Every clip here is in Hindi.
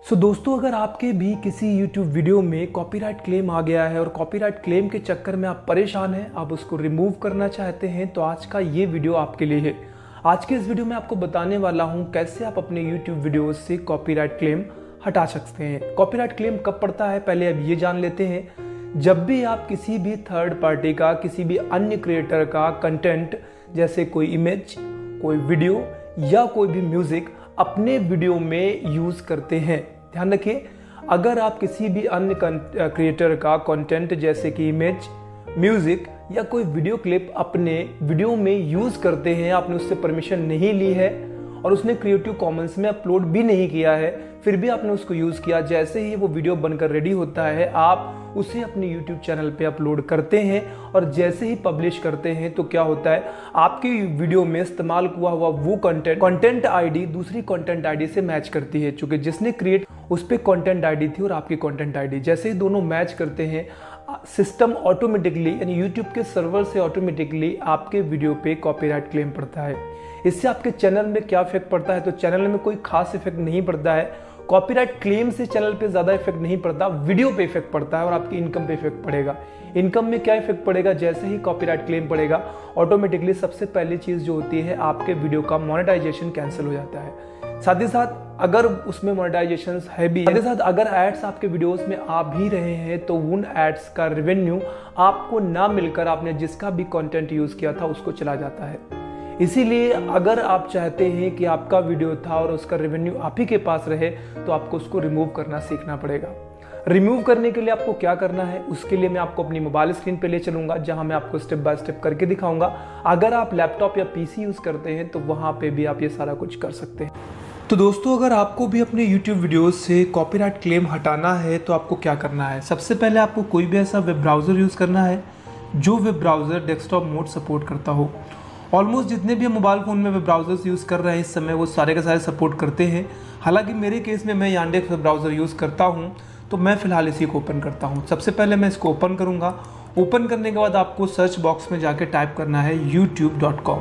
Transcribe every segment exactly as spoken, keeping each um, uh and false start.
सो so, दोस्तों अगर आपके भी किसी YouTube वीडियो में कॉपीराइट क्लेम आ गया है और कॉपीराइट क्लेम के चक्कर में आप परेशान हैं, आप उसको रिमूव करना चाहते हैं, तो आज का ये वीडियो आपके लिए है। आज के इस वीडियो में आपको बताने वाला हूं कैसे आप अपने YouTube वीडियो से कॉपीराइट क्लेम हटा सकते हैं। कॉपीराइट क्लेम कब पड़ता है पहले अब ये जान लेते हैं। जब भी आप किसी भी थर्ड पार्टी का, किसी भी अन्य क्रिएटर का कंटेंट जैसे कोई इमेज, कोई वीडियो या कोई भी म्यूजिक अपने वीडियो में यूज करते हैं, ध्यान रखिए, अगर आप किसी भी अन्य क्रिएटर का कंटेंट जैसे कि इमेज, म्यूजिक या कोई वीडियो क्लिप अपने वीडियो में यूज करते हैं, आपने उससे परमिशन नहीं ली है और उसने क्रिएटिव कॉमन्स में अपलोड भी नहीं किया है, फिर भी आपने उसको यूज किया, जैसे ही वो वीडियो बनकर रेडी होता है आप उसे अपने यूट्यूब चैनल पे अपलोड करते हैं और जैसे ही पब्लिश करते हैं तो क्या होता है, आपके वीडियो में इस्तेमाल हुआ हुआ वो कंटेंट कंटेंट आईडी दूसरी कंटेंट आईडी से मैच करती है। चूंकि जिसने क्रिएट उस पे कंटेंट आईडी थी और आपकी कंटेंट आईडी, जैसे ही दोनों मैच करते हैं सिस्टम ऑटोमेटिकली यानी यूट्यूब के सर्वर से ऑटोमेटिकली आपके वीडियो पे कॉपीराइट क्लेम पड़ता है। इससे आपके चैनल में क्या इफेक्ट पड़ता है, तो चैनल में कोई खास इफेक्ट नहीं पड़ता है। कॉपीराइट क्लेम से चैनल पे ज्यादा इफेक्ट नहीं पड़ता, वीडियो पे इफेक्ट पड़ता है और आपकी इनकम पे इफेक्ट पड़ेगा। इनकम में क्या इफेक्ट पड़ेगा, जैसे ही कॉपीराइट क्लेम पड़ेगा ऑटोमेटिकली सबसे पहली चीज जो होती है आपके वीडियो का मोनेटाइजेशन कैंसिल हो जाता है। साथ ही साथ अगर उसमें मोनेटाइजेशन है भी, साथ ही साथ अगर एड्स आपके वीडियोस में आ भी रहे हैं तो उन एड्स का रेवेन्यू आपको ना मिलकर आपने जिसका भी कंटेंट यूज किया था उसको चला जाता है। इसीलिए अगर आप चाहते हैं कि आपका वीडियो था और उसका रेवेन्यू आप ही के पास रहे तो आपको उसको रिमूव करना सीखना पड़ेगा। रिमूव करने के लिए आपको क्या करना है, उसके लिए मैं आपको अपनी मोबाइल स्क्रीन पे ले चलूंगा जहां मैं आपको स्टेप बाय स्टेप करके दिखाऊंगा। अगर आप लैपटॉप या पीसी यूज करते हैं तो वहां पे भी आप ये सारा कुछ कर सकते हैं। तो दोस्तों अगर आपको भी अपने YouTube वीडियोस से कॉपीराइट क्लेम हटाना है तो आपको क्या करना है, सबसे पहले आपको कोई भी ऐसा वेब ब्राउज़र यूज़ करना है जो web browser desktop mode support करता हो। ऑलमोस्ट जितने भी हम मोबाइल फ़ोन में वेब ब्राउज़र्स यूज़ कर रहे हैं इस समय वो सारे के सारे सपोर्ट करते हैं। हालांकि मेरे केस में मैं यांडेक्स वेब ब्राउज़र यूज़ करता हूं तो मैं फ़िलहाल इसी को ओपन करता हूं। सबसे पहले मैं इसको ओपन करूंगा। ओपन करने के बाद आपको सर्च बॉक्स में जाके टाइप करना है यूट्यूब डॉट कॉम।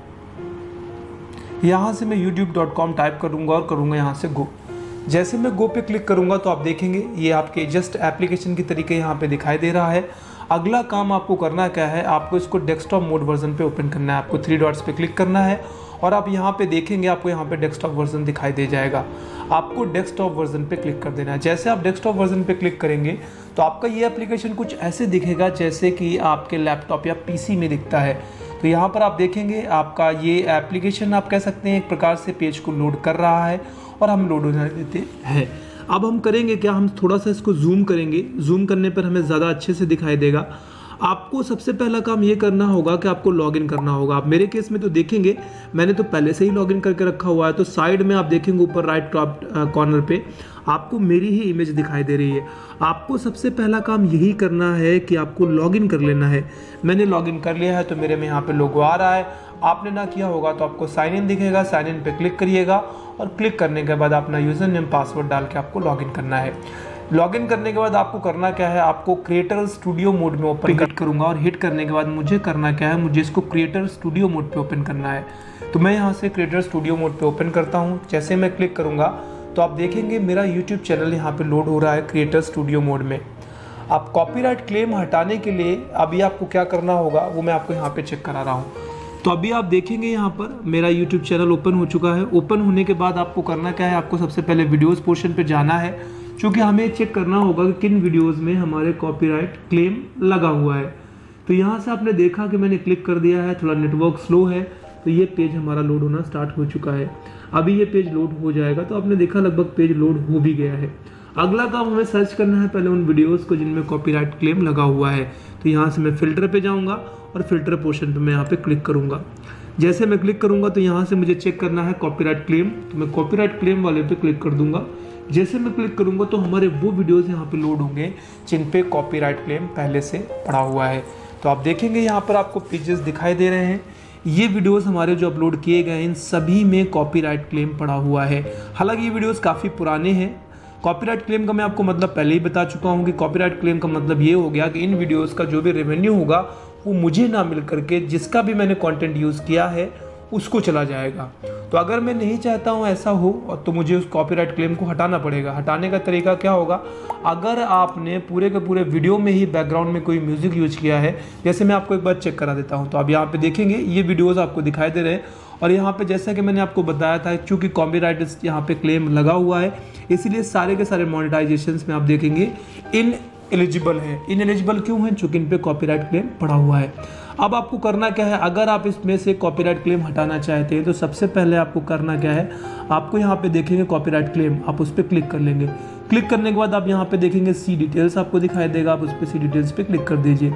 यहाँ से मैं यूट्यूब डॉट कॉम टाइप करूँगा और करूँगा यहाँ से गो। जैसे मैं गो पे क्लिक करूँगा तो आप देखेंगे ये आपके जस्ट एप्लीकेशन की तरीके यहाँ पे दिखाई दे रहा है। अगला काम आपको करना क्या है, आपको इसको डेस्कटॉप मोड वर्जन पे ओपन करना है। आपको थ्री डॉट्स पे क्लिक करना है और आप यहाँ पे देखेंगे आपको यहाँ पे डेस्कटॉप वर्जन दिखाई दे जाएगा। आपको डेस्कटॉप वर्जन पे क्लिक कर देना है। जैसे आप डेस्कटॉप वर्जन पे क्लिक करेंगे तो आपका ये एप्लीकेशन कुछ ऐसे दिखेगा जैसे कि आपके लैपटॉप या पीसी में दिखता है। तो यहाँ पर आप देखेंगे आपका ये एप्लीकेशन आप कह सकते हैं एक प्रकार से पेज को लोड कर रहा है और हम लोड होने देते हैं। अब हम करेंगे क्या, हम थोड़ा सा इसको जूम करेंगे। जूम करने पर हमें ज़्यादा अच्छे से दिखाई देगा। आपको सबसे पहला काम ये करना होगा कि आपको लॉगिन करना होगा। आप मेरे केस में तो देखेंगे मैंने तो पहले से ही लॉगिन करके रखा हुआ है। तो साइड में आप देखेंगे ऊपर राइट टॉप कॉर्नर पे आपको मेरी ही इमेज दिखाई दे रही है। आपको सबसे पहला काम यही करना है कि आपको लॉगिन कर लेना है। मैंने लॉगिन कर लिया है तो मेरे में यहाँ पे लोगो आ रहा है। आपने ना किया होगा तो आपको साइन इन दिखेगा, साइन इन पे क्लिक करिएगा और क्लिक करने के बाद अपना यूजर नेम पासवर्ड डाल के आपको लॉगिन करना है। लॉगिन करने के बाद आपको करना क्या है, आपको क्रिएटर स्टूडियो मोड में ओपन हिट करूंगा और हिट करने के बाद मुझे करना क्या है, मुझे इसको क्रिएटर स्टूडियो मोड पे ओपन करना है। तो मैं यहाँ से क्रिएटर स्टूडियो मोड पे ओपन करता हूँ। जैसे मैं क्लिक करूँगा तो आप देखेंगे मेरा यूट्यूब चैनल यहाँ पे लोड हो रहा है क्रिएटर स्टूडियो मोड में। आप कॉपीराइट क्लेम हटाने के लिए अभी आपको क्या करना होगा वो मैं आपको यहाँ पे चेक करा रहा हूँ। तो अभी आप देखेंगे यहाँ पर मेरा यूट्यूब चैनल ओपन हो चुका है। ओपन होने के बाद आपको करना क्या है, आपको सबसे पहले वीडियोस पोर्शन पे जाना है, क्योंकि हमें चेक करना होगा कि किन वीडियोस में हमारे कॉपीराइट क्लेम लगा हुआ है। तो यहाँ से आपने देखा कि मैंने क्लिक कर दिया है, थोड़ा नेटवर्क स्लो है तो ये पेज हमारा लोड होना स्टार्ट हो चुका है। अभी ये पेज लोड हो जाएगा तो आपने देखा लगभग पेज लोड हो भी गया है। अगला काम हमें सर्च करना है पहले उन वीडियोस को जिनमें कॉपीराइट क्लेम लगा हुआ है। तो यहाँ से मैं फिल्टर पे जाऊँगा और फिल्टर पोर्शन पे मैं यहाँ पे क्लिक करूँगा। जैसे मैं क्लिक करूँगा तो यहाँ से मुझे चेक करना है कॉपीराइट क्लेम, तो मैं कॉपीराइट क्लेम वाले पे क्लिक कर दूंगा। जैसे मैं क्लिक करूँगा तो हमारे वो वीडियोज़ यहाँ पे लोड होंगे जिन पे कॉपीराइट क्लेम पहले से पड़ा हुआ है। तो आप देखेंगे यहाँ पर आपको पेजेस दिखाई दे रहे हैं। ये वीडियोस हमारे जो अपलोड किए गए इन सभी में कॉपीराइट क्लेम पड़ा हुआ है। हालांकि ये वीडियोस काफ़ी पुराने हैं। कॉपीराइट क्लेम का मैं आपको मतलब पहले ही बता चुका हूँ कि कॉपीराइट क्लेम का मतलब ये हो गया कि इन वीडियोस का जो भी रेवेन्यू होगा वो मुझे ना मिल करके जिसका भी मैंने कंटेंट यूज़ किया है उसको चला जाएगा। तो अगर मैं नहीं चाहता हूँ ऐसा हो तो मुझे उस कॉपीराइट क्लेम को हटाना पड़ेगा। हटाने का तरीका क्या होगा, अगर आपने पूरे के पूरे वीडियो में ही बैकग्राउंड में कोई म्यूजिक यूज किया है, जैसे मैं आपको एक बार चेक करा देता हूँ। तो आप यहाँ पे देखेंगे ये वीडियोस आपको दिखाई दे रहे हैं, और यहाँ पे जैसा कि मैंने आपको बताया था, चूंकि कॉपीराइट यहाँ पे क्लेम लगा हुआ है, इसलिए सारे के सारे मोनेटाइजेशन में आप देखेंगे इन एलिजिबल है। इन एलिजिबल क्यों है? चूंकि इन पे कॉपीराइट क्लेम पड़ा हुआ है। अब आपको करना क्या है, अगर आप इसमें से कॉपीराइट क्लेम हटाना चाहते हैं तो सबसे पहले आपको करना क्या है, आपको यहाँ पे देखेंगे कॉपीराइट क्लेम, आप उस पर क्लिक कर लेंगे। क्लिक करने के बाद आप यहाँ पे देखेंगे सी डिटेल्स आपको दिखाई देगा, आप उस पर सी डिटेल्स पे क्लिक कर दीजिए।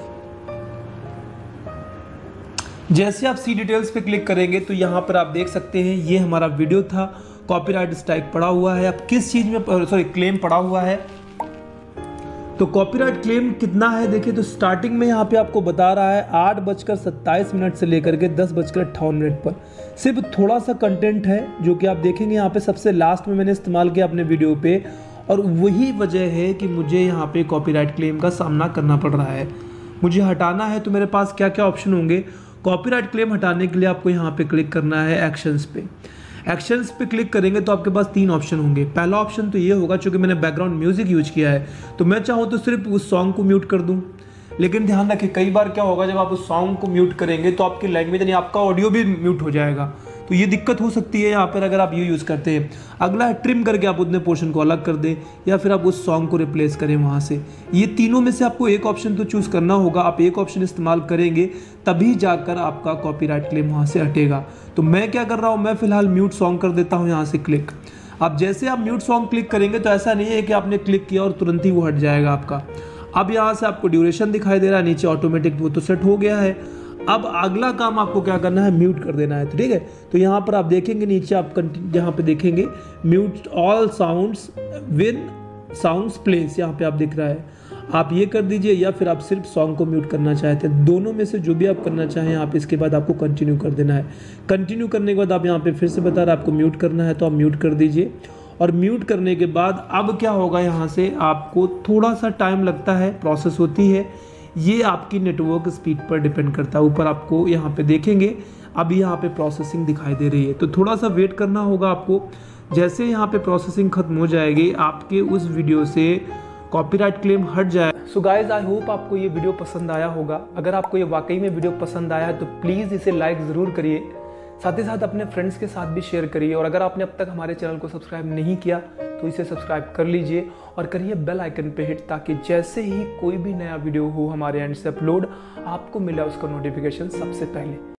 जैसे आप सी डिटेल्स पे क्लिक करेंगे तो यहाँ पर आप देख सकते हैं ये हमारा वीडियो था, कॉपीराइट स्ट्राइक पड़ा हुआ है। अब किस चीज में, सॉरी क्लेम पड़ा हुआ है, तो कॉपीराइट क्लेम कितना है देखिए। तो स्टार्टिंग में यहाँ पे आपको बता रहा है आठ बजकर सत्ताईस मिनट से लेकर के दस बजकर अट्ठावन मिनट पर सिर्फ थोड़ा सा कंटेंट है, जो कि आप देखेंगे यहाँ पे सबसे लास्ट में मैंने इस्तेमाल किया अपने वीडियो पे, और वही वजह है कि मुझे यहाँ पे कॉपीराइट क्लेम का सामना करना पड़ रहा है। मुझे हटाना है तो मेरे पास क्या क्या ऑप्शन होंगे। कॉपीराइट क्लेम हटाने के लिए आपको यहाँ पे क्लिक करना है एक्शंस पे। एक्शंस पे क्लिक करेंगे तो आपके पास तीन ऑप्शन होंगे। पहला ऑप्शन तो ये होगा, चूंकि मैंने बैकग्राउंड म्यूजिक यूज किया है तो मैं चाहूँ तो सिर्फ उस सॉन्ग को म्यूट कर दूं, लेकिन ध्यान रखें कई बार क्या होगा, जब आप उस सॉन्ग को म्यूट करेंगे तो आपकी लैंग्वेज यानी आपका ऑडियो भी म्यूट हो जाएगा, तो ये दिक्कत हो सकती है यहाँ पर अगर आप ये यूज़ करते हैं। अगला है ट्रिम करके आप उतने पोर्शन को अलग कर दें, या फिर आप उस सॉन्ग को रिप्लेस करें वहाँ से। ये तीनों में से आपको एक ऑप्शन तो चूज़ करना होगा। आप एक ऑप्शन इस्तेमाल करेंगे तभी जाकर आपका कॉपीराइट क्लेम वहाँ से हटेगा। तो मैं क्या कर रहा हूँ, मैं फिलहाल म्यूट सॉन्ग कर देता हूँ यहाँ से क्लिक। अब जैसे आप म्यूट सॉन्ग क्लिक करेंगे तो ऐसा नहीं है कि आपने क्लिक किया और तुरंत ही वो हट जाएगा आपका। अब यहाँ से आपको ड्यूरेशन दिखाई दे रहा है, नीचे ऑटोमेटिक वो तो सेट हो गया है। अब अगला काम आपको क्या करना है, म्यूट कर देना है। तो ठीक है, तो यहाँ पर आप देखेंगे नीचे आप यहाँ पे देखेंगे mute all sounds win sounds places, यहाँ पे आप दिख रहा है, आप ये कर दीजिए, या फिर आप सिर्फ सॉन्ग को म्यूट करना चाहते हैं। दोनों में से जो भी आप करना चाहें आप इसके बाद आपको कंटिन्यू कर देना है। कंटिन्यू करने के बाद आप यहाँ पे फिर से बता रहा है आपको म्यूट करना है, तो आप म्यूट कर दीजिए। और म्यूट करने के बाद अब क्या होगा, यहाँ से आपको थोड़ा सा टाइम लगता है, प्रोसेस होती है, ये आपकी नेटवर्क स्पीड पर डिपेंड करता है। ऊपर आपको यहाँ पे देखेंगे अभी यहाँ पे प्रोसेसिंग दिखाई दे रही है, तो थोड़ा सा वेट करना होगा आपको। जैसे यहाँ पे प्रोसेसिंग खत्म हो जाएगी, आपके उस वीडियो से कॉपीराइट क्लेम हट जाए। सो गाइज, आई होप आपको ये वीडियो पसंद आया होगा। अगर आपको ये वाकई में वीडियो पसंद आया तो प्लीज़ इसे लाइक ज़रूर करिए, साथ ही साथ अपने फ्रेंड्स के साथ भी शेयर करिए। और अगर आपने अब तक हमारे चैनल को सब्सक्राइब नहीं किया तो इसे सब्सक्राइब कर लीजिए और करिए बेल आइकन पे हिट, ताकि जैसे ही कोई भी नया वीडियो हो हमारे एंड से अपलोड, आपको मिला उसका नोटिफिकेशन सबसे पहले।